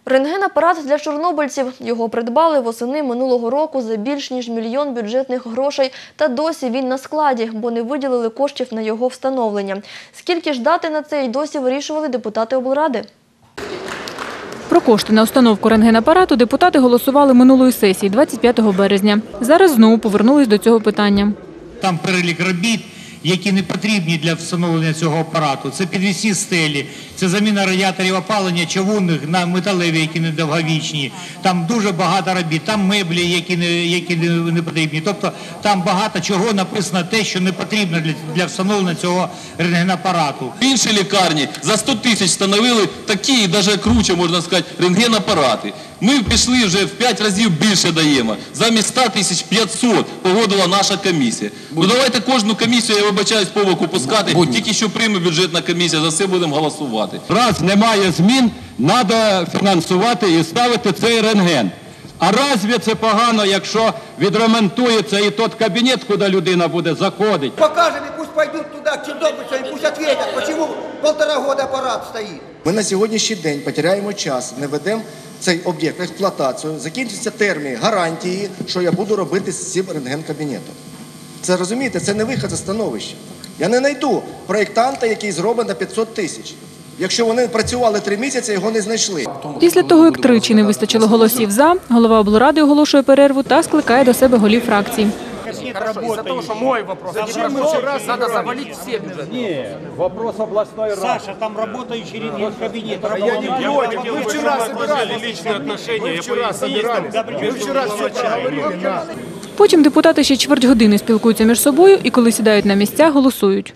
Рентген-апарат для чорнобильців. Його придбали восени минулого року за більш ніж мільйон бюджетних грошей. Та досі він на складі, бо не виділили коштів на його встановлення. Скільки ж дати на це й досі вирішували депутати облради. Про кошти на установку рентген-апарату депутати голосували минулої сесії, 25 березня. Зараз знову повернулись до цього питання. Там перелік робіт, які не потрібні для встановлення цього апарату. Це підвісні стелі, це заміна радіаторів опалення чавунних на металеві, які недовговічні. Там дуже багато робіт, там меблі, які не потрібні. Тобто там багато чого написано те, що не потрібно для встановлення цього рентген-апарату. Інші лікарні за 100 тисяч встановили такі, навіть круче, можна сказати, рентген-апарати. Ми пішли вже в 5 разів більше даємо. Замість 100 тисяч 500 погодила наша комісія. Ну давайте кожну комісію, я вибачаюсь, по боку пускати, тільки що прийме бюджетна комісія, за це будемо голосувати. Раз немає змін, треба фінансувати і ставити цей рентген. А разве це погано, якщо відремонтується і той кабінет, куди людина буде заходити? Покажем, и пусть пойдут туда, к Чорнобыльцам, и пусть ответят, почему 1,5 года аппарат стоит. Ми на сьогоднішній день потеряємо час, не ведемо цей об'єкт в експлуатацію, закінчиться термін гарантії, що я буду робити з цим рентген-кабінетом. Це, розумієте, це не вихід з становища. Я не знайду проєктанта, який зробить на 500 тисяч. Якщо вони працювали 3 місяці, його не знайшли. Після того, як тричі не вистачило голосів «за», голова облради оголошує перерву та скликає до себе голів фракцій. Из-за того, что мой вопрос. Зачем мы вчера надо завалить все бюджеты? Ні, вопрос обласної ради. Саша, там работающий рентген-кабинет. Я не против. Мы вчера собирали личные отношения. Мы вчера все говорили. Потім депутати ще чверть години спілкуються між собою і коли сідають на місця, голосують.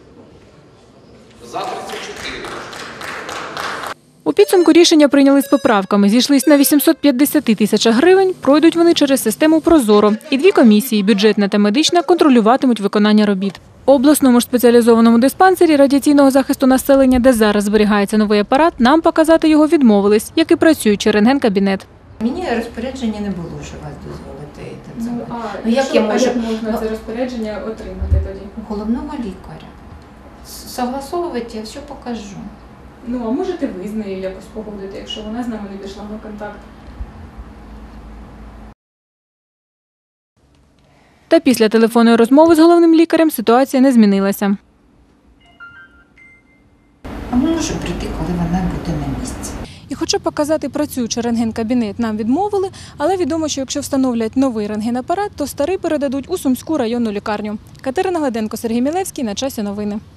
У підсумку рішення прийняли з поправками. Зійшлись на 850 тисячах гривень, пройдуть вони через систему «Прозоро». І 2 комісії – бюджетна та медична – контролюватимуть виконання робіт. У обласному ж спеціалізованому диспансері радіаційного захисту населення, де зараз зберігається новий апарат, нам показати його відмовились, як і працюючий рентген-кабінет. Мені розпорядження не було, що вас дозволити. Як можна це розпорядження отримати тоді? Головного лікаря. Согласовувати я все покажу. Ну, а можете ви з нею якось погодити, якщо вона з нами не пішла на контакт? Та після телефонної розмови з головним лікарем ситуація не змінилася. А може прийти, коли вона буде на місці. І хоча показати працюючий рентген-кабінет нам відмовили, але відомо, що якщо встановлять новий рентген-апарат, то старий передадуть у Сумську районну лікарню. Катерина Гладенко, Сергій Мілевський. На часі новини.